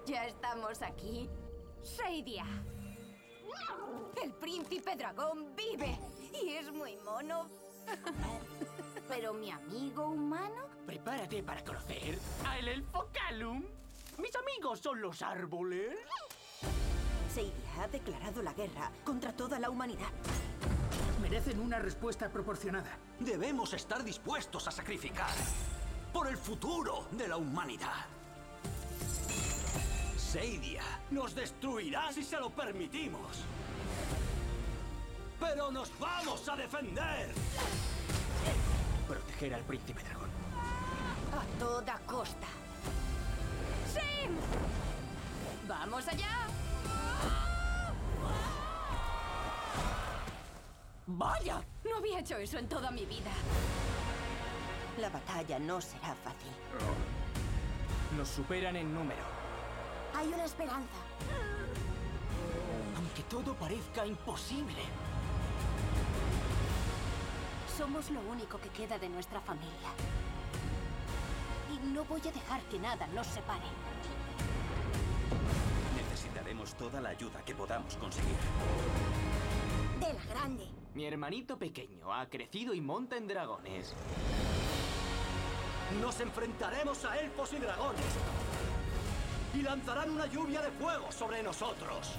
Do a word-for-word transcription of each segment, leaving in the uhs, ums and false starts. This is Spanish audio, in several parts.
Ya estamos aquí. Seidia. El príncipe dragón vive. Y es muy mono. Pero mi amigo humano... Prepárate para conocer al elfo Callum. Mis amigos son los árboles. Seidia ha declarado la guerra contra toda la humanidad. Merecen una respuesta proporcionada. Debemos estar dispuestos a sacrificar por el futuro de la humanidad. Seidia nos destruirá si se lo permitimos. ¡Pero nos vamos a defender! Proteger al príncipe dragón. A toda costa. ¡Sim! ¡Vamos allá! ¡Vaya! No había hecho eso en toda mi vida. La batalla no será fácil. Nos superan en número. Hay una esperanza. Aunque todo parezca imposible. Somos lo único que queda de nuestra familia. Y no voy a dejar que nada nos separe. Necesitaremos toda la ayuda que podamos conseguir. De la grande. Mi hermanito pequeño ha crecido y monta en dragones. Nos enfrentaremos a elfos y dragones. Y lanzarán una lluvia de fuego sobre nosotros.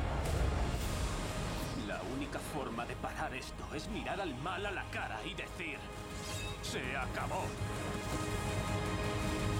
La única forma de parar esto es mirar al mal a la cara y decir: ¡se acabó!